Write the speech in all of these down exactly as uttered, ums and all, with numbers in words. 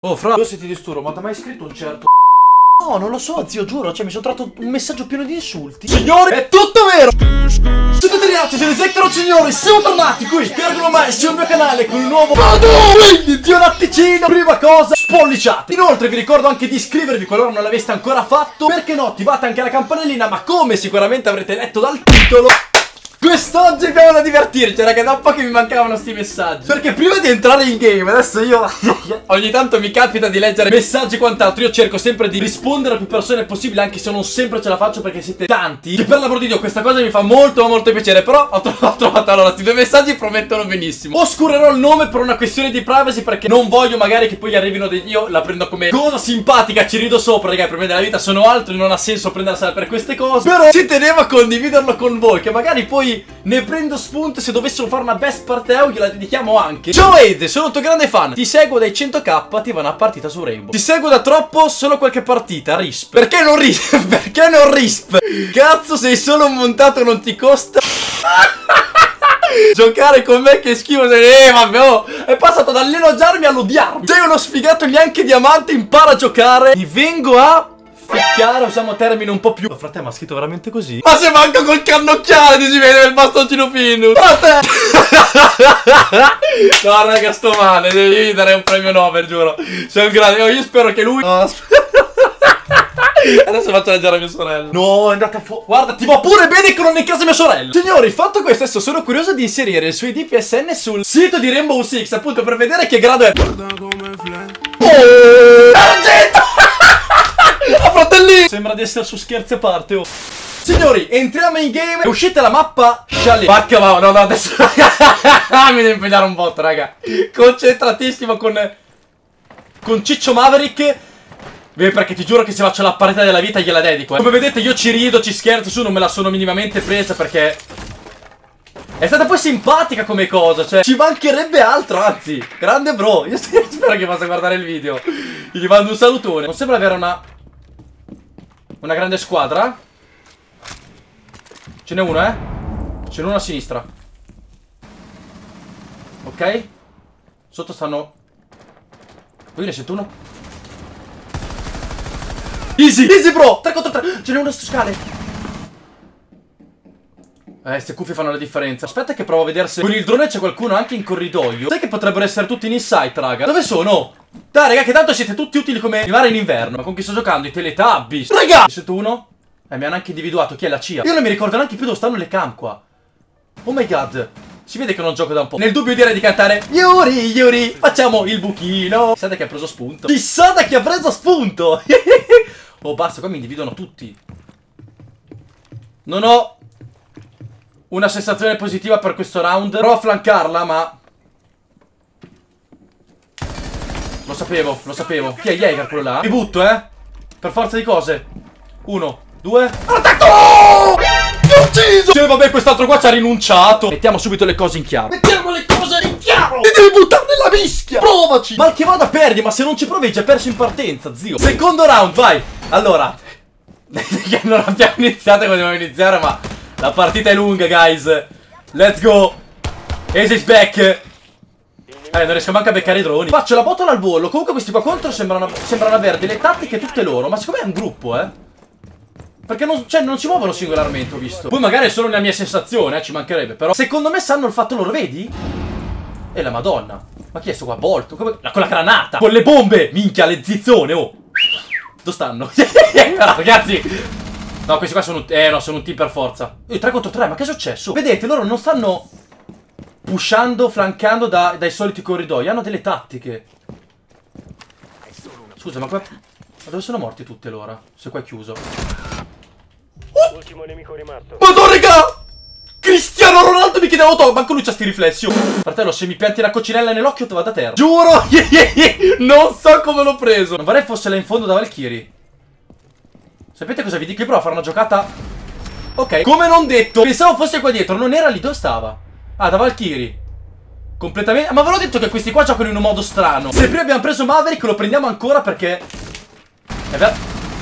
Oh, fra, io se ti disturbo, ma ti ha mai scritto un certo... No, non lo so, zio, giuro, cioè mi sono trovato un messaggio pieno di insulti. Signori, è tutto vero! Ciao a tutti ragazzi, siete Zecchero, signori, siamo tornati qui, Cargolo mai sul mio canale con un nuovo Vado! Quindi, zio latticino, prima cosa, spolliciate! Inoltre vi ricordo anche di iscrivervi qualora non l'aveste ancora fatto. Perché no, attivate anche la campanellina, ma come sicuramente avrete letto dal titolo... Quest'oggi abbiamo da divertirci, raga, da un po' che mi mancavano sti messaggi. Perché prima di entrare in game, adesso io ogni tanto mi capita di leggere messaggi e quant'altro. Io cerco sempre di rispondere a più persone possibile, anche se non sempre ce la faccio perché siete tanti. Che per l'amor di Dio questa cosa mi fa molto molto piacere. Però ho trovato, ho trovato allora, questi due messaggi promettono benissimo. Oscurerò il nome per una questione di privacy, perché non voglio magari che poi arrivino dei... Io la prendo come cosa simpatica, ci rido sopra, raga. Per me della vita sono altro e non ha senso prendersela per queste cose. Però ci tenevo a condividerlo con voi, che magari poi ne prendo spunto. Se dovessero fare una best parteo gliela dedichiamo anche. Ciao Ede, sono un tuo grande fan. Ti seguo dai cento k, ti va una partita su Rainbow. Ti seguo da troppo, solo qualche partita, risp. Perché non risp? Perché non risp? Cazzo, sei solo un montato, non ti costa giocare con me, che schifo sei. Eh vabbè, oh, è passato dall'elogiarmi all'odiarmi. Sei uno sfigato neanche diamante, impara a giocare. Ti vengo a... Chiaro, usiamo termini un po' più... Oh, frate, ma ha scritto veramente così? Ma se manco col cannocchiale ti si vede il bastoncino fino. Frate! No, raga, sto male. Devi dare un premio Nobel, giuro. Sei un grande... Oh, io spero che lui... No, adesso faccio leggere a mia sorella. No, è andata fuori. Guarda, ti va pure bene che non è in casa mia sorella. Signori, fatto questo, adesso sono curioso di inserire il suo I D P S N sul sito di Rainbow Six, appunto, per vedere che grado è. Guarda come flash. Oh! Argento! Ah, fratelli! Sembra di essere su Scherzi a parte, oh. Signori, entriamo in game. È uscita la mappa Chalet. Pacca, ma no, no, adesso mi devo impegnare un botto, raga. Concentratissimo con Con Ciccio Maverick. Perché ti giuro che se faccio la partita della vita gliela dedico, eh. Come vedete io ci rido, ci scherzo su, non me la sono minimamente presa, perché è stata poi simpatica come cosa, cioè ci mancherebbe altro, anzi. Grande bro. Io spero che possa guardare il video. Gli mando un salutone. Non sembra avere una Una grande squadra. Ce n'è uno, eh. Ce n'è uno a sinistra. Ok. Sotto stanno... Qui ne sento uno. Easy, easy bro. tre contro tre. Ce n'è uno su scale. Eh, queste cuffie fanno la differenza. Aspetta che provo a vedere se con il drone c'è qualcuno anche in corridoio. Sai che potrebbero essere tutti in insight, raga. Dove sono? Dai, raga, che tanto siete tutti utili come arrivare in inverno. Ma con chi sto giocando? I Teletubbies. Raga! Ne sento uno? Eh, mi hanno anche individuato. Chi è la C I A? Io non mi ricordo neanche più dove stanno le cam qua. Oh my god. Si vede che non gioco da un po'. Nel dubbio direi di cantare Yuri, Yuri, facciamo il buchino. Chissà da chi ha preso spunto. Chissà da chi ha preso spunto. Oh, basta, qua mi individuano tutti. Non ho una sensazione positiva per questo round. Provo a flancarla, ma... Lo sapevo, lo sapevo. Chi è Jäger quello là? Mi butto, eh. Per forza di cose. Uno, due... Attacco! Mi ho ucciso! Cioè, vabbè, quest'altro qua ci ha rinunciato. Mettiamo subito le cose in chiaro. Mettiamo le cose in chiaro! E devi buttare nella mischia! Provaci! Mal che vada perdi, ma se non ci provi hai già perso in partenza, zio. Secondo round, vai! Allora, non abbiamo iniziato come dobbiamo iniziare, ma la partita è lunga, guys. Let's go. Ace is back. Eh, non riesco manco a beccare i droni. Faccio la botola al volo. Comunque questi qua contro sembrano, sembrano avere delle tattiche tutte loro. Ma secondo me è un gruppo, eh. Perché non, cioè, non si muovono singolarmente, ho visto. Poi magari è solo una mia sensazione, eh, ci mancherebbe. Però secondo me sanno il fatto loro, vedi? E la madonna. Ma chi è sto qua? Bolt? Come... Con la granata. Con le bombe. Minchia, le zizzone, oh. Dove stanno? No, ragazzi. No, questi qua sono un... Eh no, sono un team per forza. Eh, tre contro tre, ma che è successo? Vedete, loro non stanno pushando, flancando da, dai soliti corridoi. Hanno delle tattiche. Scusa, ma qua... Ma dove sono morti tutte loro? Se qua è chiuso. Oh! Ultimo nemico rimasto. Madonna, raga! Cristiano Ronaldo mi chiede auto. Manco lui c'ha sti riflessi. Fratello, se mi pianti la coccinella nell'occhio te vado a terra. Giuro. Non so come l'ho preso. Non vorrei fosse là in fondo da Valkyrie. Sapete cosa vi dico? Io provo a fare una giocata. Ok, come non detto. Pensavo fosse qua dietro. Non era lì. Dove stava? Ah, da Valkyrie. Completamente. Ma ve l'ho detto che questi qua giocano in un modo strano. Se prima abbiamo preso Maverick, lo prendiamo ancora perché è vero.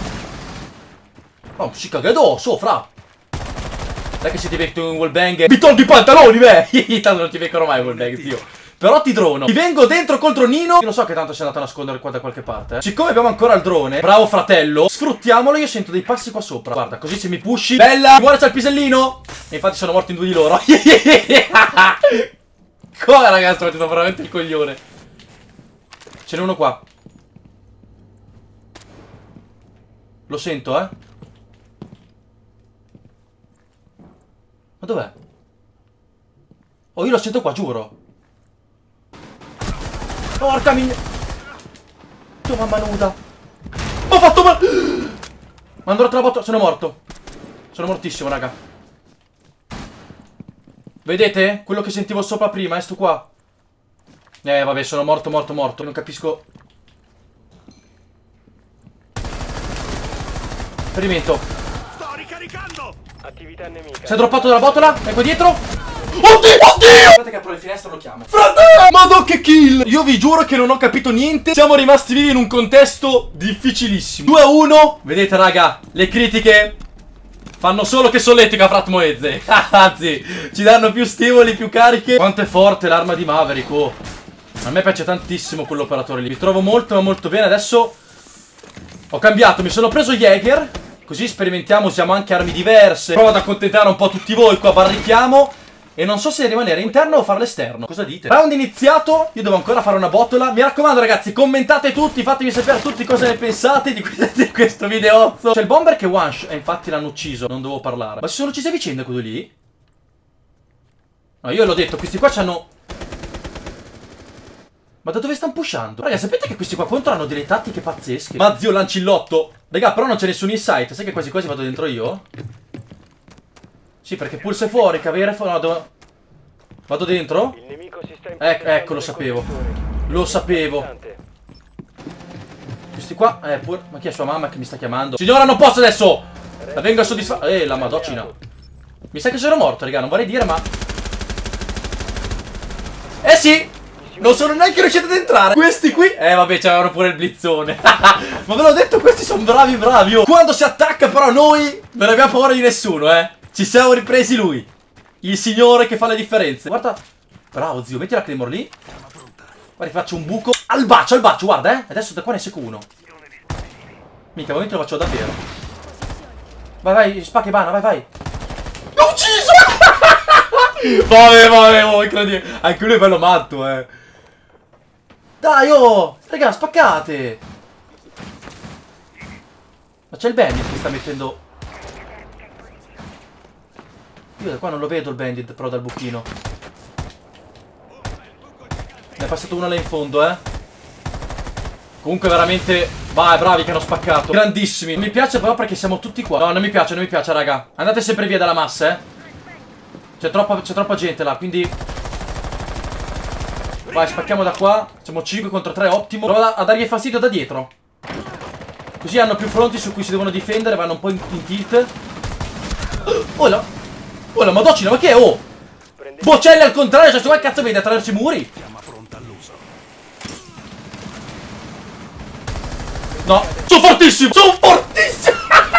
Oh, si caga addosso, fra. Dai che se ti becco un wallbang. Mi tolgo i pantaloni, beh. Tanto non ti beccherò mai un wallbang, zio. Però ti drono. Ti vengo dentro col dronino. Io lo so che tanto sei andato a nascondere qua da qualche parte, eh. Siccome abbiamo ancora il drone, bravo fratello, sfruttiamolo. Io sento dei passi qua sopra. Guarda, così se mi pushi. Bella, guarda c'è il pisellino. E infatti sono morti in due di loro. Come ragazzi, ho fatto veramente il coglione. Ce n'è uno qua. Lo sento, eh. Ma dov'è? Oh, io lo sento qua, giuro. Porca mia. Tu mamma nuda. Ho fatto male. Ma andrò tra la botta. Sono morto. Sono mortissimo, raga. Vedete? Quello che sentivo sopra prima è sto qua. Eh, vabbè, sono morto, morto, morto. Non capisco. Esperimento. Sto ricaricando. Attività nemica. Si è droppato dalla botola. Ecco dietro. Oddio, oddio. Aspetta che apro le finestre e lo chiamo. Fratello, madò che kill. Io vi giuro che non ho capito niente. Siamo rimasti vivi in un contesto difficilissimo. due a uno. Vedete raga, le critiche fanno solo che solletica Frat Moezze. Anzi, ci danno più stimoli, più cariche. Quanto è forte l'arma di Maverick, oh. A me piace tantissimo quell'operatore lì. Mi trovo molto ma molto bene. Adesso ho cambiato, mi sono preso Jäger. Così sperimentiamo, usiamo anche armi diverse. Provo ad accontentare un po' tutti voi. Qua barrichiamo. E non so se rimanere interno o farlo esterno. Cosa dite? Round iniziato. Io devo ancora fare una botola. Mi raccomando ragazzi, commentate tutti. Fatemi sapere tutti cosa ne pensate di, di questo videozzo. C'è il bomber che one shot. E infatti l'hanno ucciso. Non devo parlare. Ma si sono uccisi a vicenda quello lì? No, io l'ho detto, questi qua c'hanno... Ma da dove stanno pushando? Raga, sapete che questi qua contro hanno delle tattiche pazzesche? Ma zio lancillotto. Raga, però non c'è nessun insight. Sai che quasi quasi vado dentro io? Sì, perché pulse fuori, cavere fuori. No, devo... Vado dentro? Il nemico si sta Ecco, ecco, lo sapevo. Lo sapevo. Questi qua, eh, pur... Ma chi è sua mamma che mi sta chiamando? Signora, non posso adesso! La vengo a soddisfare. Eh, la madocina. Mi sa che sono morto, raga, non vorrei dire, ma... Eh sì! Non sono neanche riuscito ad entrare. Questi qui, eh vabbè, c'avevano pure il blizzone. Ma ve l'ho detto, questi sono bravi bravi, oh. Quando si attacca però noi non abbiamo paura di nessuno, eh. Ci siamo ripresi lui, il signore che fa le differenze. Guarda. Bravo zio, metti la claymore lì. Guarda, faccio un buco. Al bacio, al bacio, guarda, eh. Adesso da qua ne secco uno. Mica, ovviamente lo faccio davvero. Vai, vai, spacca e bana, vai, vai. L'ho ucciso. Vabbè, vabbè, oh, incredibile. Anche lui è bello matto, eh. Dai, oh! Raga, spaccate! Ma c'è il bandit che sta mettendo... Io da qua non lo vedo il bandit, però dal buchino. Ne è passato uno là in fondo, eh. Comunque veramente... Vai, bravi che hanno spaccato. Grandissimi. Non mi piace però perché siamo tutti qua. No, non mi piace, non mi piace, raga. Andate sempre via dalla massa, eh. C'è troppa, c'è troppa gente là, quindi... Vai, spacchiamo da qua. Siamo cinque contro tre, ottimo. Provo a dargli fastidio da dietro. Così hanno più fronti su cui si devono difendere. Vanno un po' in, in tilt. Oh la... Oh la madocina, ma che è? Oh! Bocelli al contrario, cioè, che cazzo vedi attraverso i muri? No, sono fortissimo! Sono fortissimo!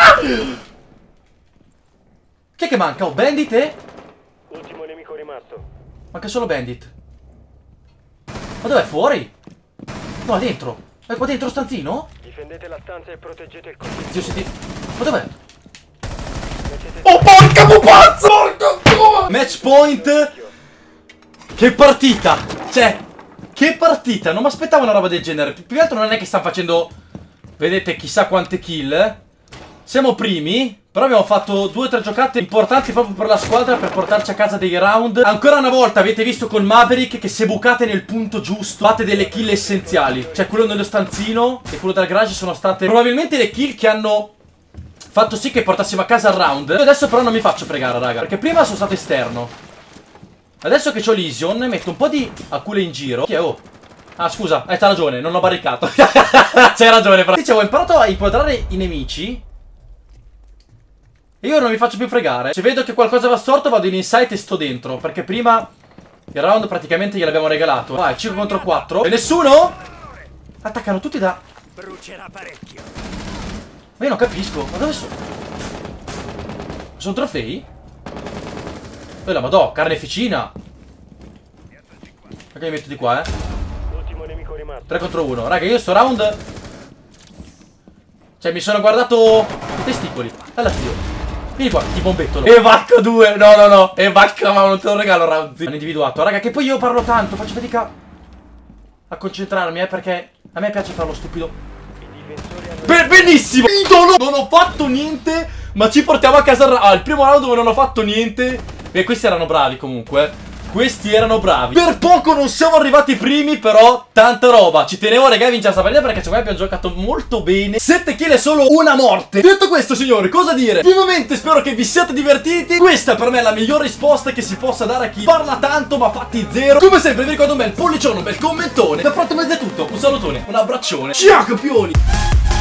Chi è che manca? Oh, Bandit e... Ultimo nemico rimasto. Manca solo Bandit. Ma dov'è? Fuori? No, dentro. È qua dentro stanzino? Difendete la stanza e proteggete il contesto. Zio, senti... Ma dov'è? Oh, porca pupazzo! Porca... Match point. Che partita! Cioè, che partita! Non mi aspettavo una roba del genere. Più che altro non è che stanno facendo... Vedete, chissà quante kill. Siamo primi. Però abbiamo fatto due o tre giocate importanti proprio per la squadra, per portarci a casa dei round. Ancora una volta avete visto con Maverick che se bucate nel punto giusto fate delle kill essenziali. Cioè quello nello stanzino e quello del garage sono state probabilmente le kill che hanno fatto sì che portassimo a casa il round. Io adesso però non mi faccio fregare, raga, perché prima sono stato esterno. Adesso che ho l'Ision metto un po' di acule in giro. Chi è? Oh. Ah scusa, eh, c'ha ragione, non ho barricato. C'hai ragione però. Dicevo, ho imparato a inquadrare i nemici e io non mi faccio più fregare. Se vedo che qualcosa va storto vado in insight e sto dentro, perché prima il round praticamente gliel'abbiamo regalato. Vai, cinque contro quattro. E nessuno? Attaccano tutti da... Brucerà parecchio. Ma io non capisco. Ma dove sono? Sono trofei? E la madò, carneficina. Ok, mi metto di qua, eh. Ultimo nemico rimasto. tre contro uno. Raga, io sto round... Cioè, mi sono guardato i testicoli. Alla fine. Vieni qua, ti bombettolo. E vacca due. No, no, no. E vacca, ma non te lo regalo, round. Hanno individuato. Raga, che poi io parlo tanto. Faccio fatica a concentrarmi, eh, perché a me piace farlo stupido. I difensori hanno... Be benissimo. Idolo. Non ho fatto niente, ma ci portiamo a casa. Ah, il primo round dove non ho fatto niente. Beh, questi erano bravi comunque. Questi erano bravi. Per poco non siamo arrivati primi, però tanta roba. Ci tenevo, raga, a vincere questa partita perché secondo me abbiamo giocato molto bene. sette kill e solo una morte. Detto questo, signori, cosa dire? Vivamente spero che vi siate divertiti. Questa per me è la miglior risposta che si possa dare a chi parla tanto ma fatti zero. Come sempre vi ricordo un bel pollicione, un bel commentone. Da Frottomezzo è tutto. Un salutone, un abbraccione. Ciao campioni.